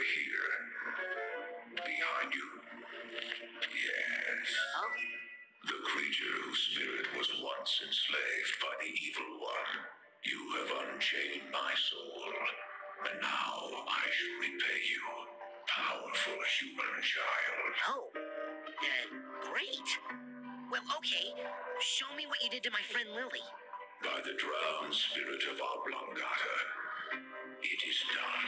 here. Behind you. Yes. Oh? The creature whose spirit was once enslaved by the evil one. You have unchained my soul, and now I shall repay you, powerful human child. Oh, great. Well, okay. Show me what you did to my friend Lily. By the drowned spirit of Oblongata, it is done.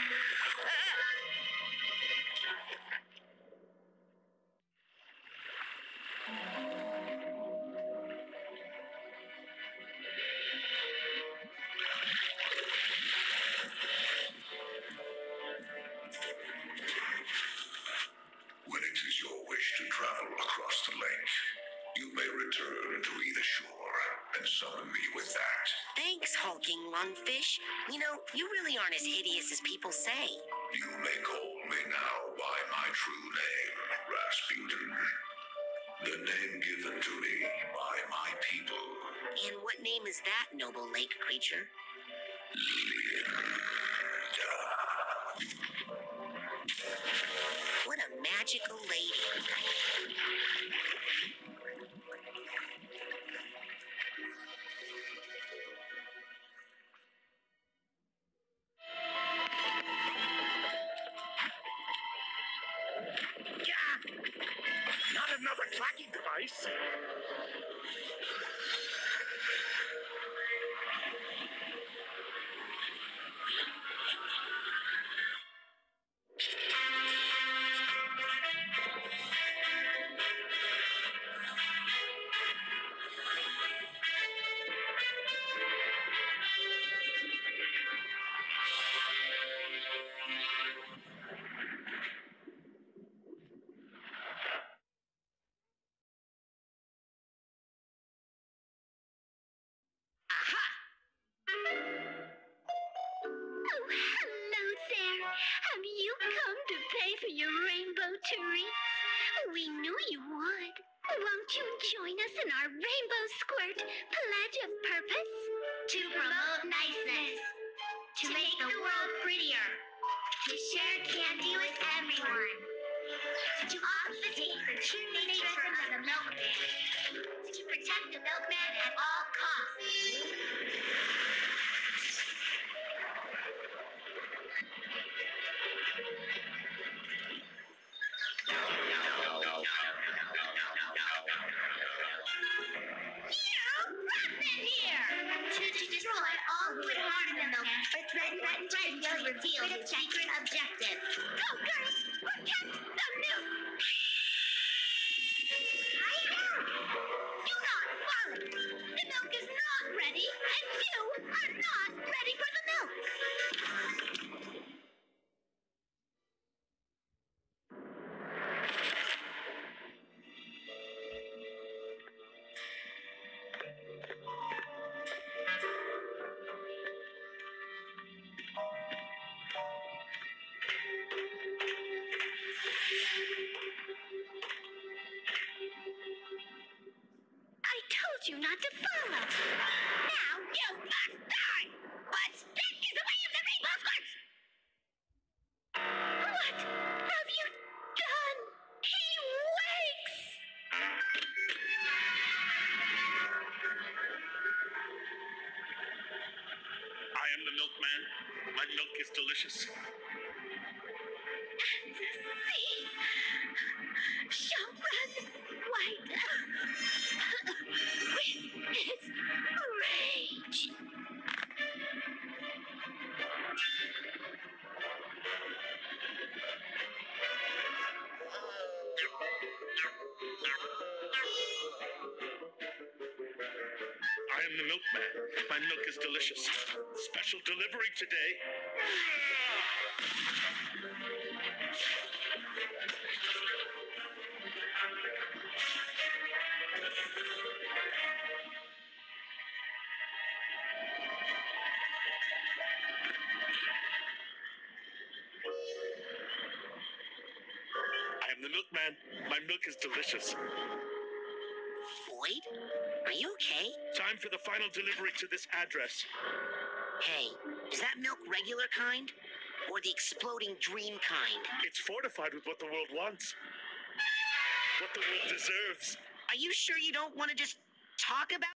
When it is your wish to travel across the lake, you may return to either shore and summon me with that. Thanks, hulking lungfish. You know, you really aren't as hideous as people say. You may call me now by my true name, Rasputin. The name given to me by my people. And what name is that, noble lake creature? Linda. What a magical lady. Not another tracking device. For your rainbow treats. We knew you would. Won't you join us in our Rainbow Squirt Pledge of Purpose? To promote niceness. To make the world prettier. To share candy with everyone. To obfuscate the true nature of the milkman. To protect the milkman at all costs. Reveal his secret objective. Go, girls! Protect the milk! I know! Do not follow! The milk is not ready, and you are not ready for the milk! You not to follow. Now you must die! But that is the way of the Rainbow Squirts! What have you done? He wakes! I am the milkman. My milk is delicious. And the sea shall run white with its rage. I am the milkman. My milk is delicious. Special delivery today. I am the milkman. My milk is delicious. Boyd? Are you okay? Time for the final delivery to this address. Hey, is that milk regular kind? Or the exploding dream kind? It's fortified with what the world wants. What the world deserves. Are you sure you don't want to just talk about